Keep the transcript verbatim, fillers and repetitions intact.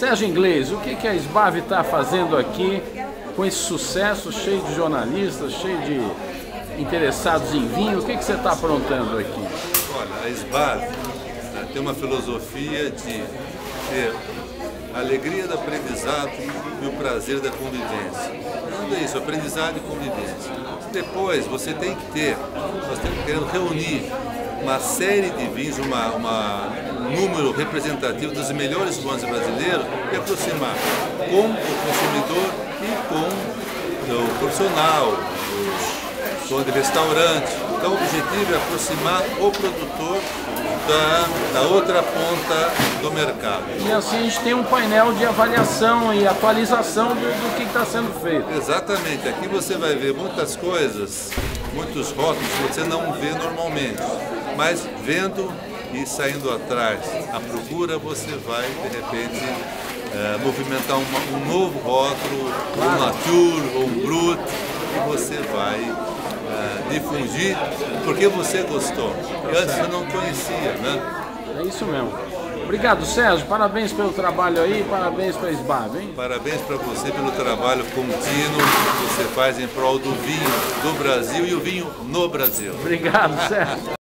Sérgio Inglês, o que, que a Sbavy está fazendo aqui com esse sucesso, cheio de jornalistas, cheio de interessados em vinho? O que, que você está aprontando aqui? Olha, a Sbavy tem uma filosofia de ter a alegria do aprendizado e o prazer da convivência. Tudo isso, aprendizado e convivência. Depois, você tem que ter, nós temos que reunir uma série de vinhos, uma, uma, um número representativo dos melhores vinhos brasileiros e aproximar com o consumidor e com o profissional, o dono de restaurante. Então, o objetivo é aproximar o produtor da, da outra ponta do mercado. E assim a gente tem um painel de avaliação e atualização do, do que está sendo feito. Exatamente. Aqui você vai ver muitas coisas, muitos rótulos que você não vê normalmente. Mas vendo e saindo atrás à procura, você vai, de repente, é, movimentar uma, um novo rótulo, um nature ou um brut, e você vai é, difundir porque você gostou. E antes você não conhecia, né? É isso mesmo. Obrigado, Sérgio. Parabéns pelo trabalho aí, parabéns para a Sbavy, hein? Parabéns para você pelo trabalho contínuo que você faz em prol do vinho do Brasil e o vinho no Brasil. Obrigado, Sérgio.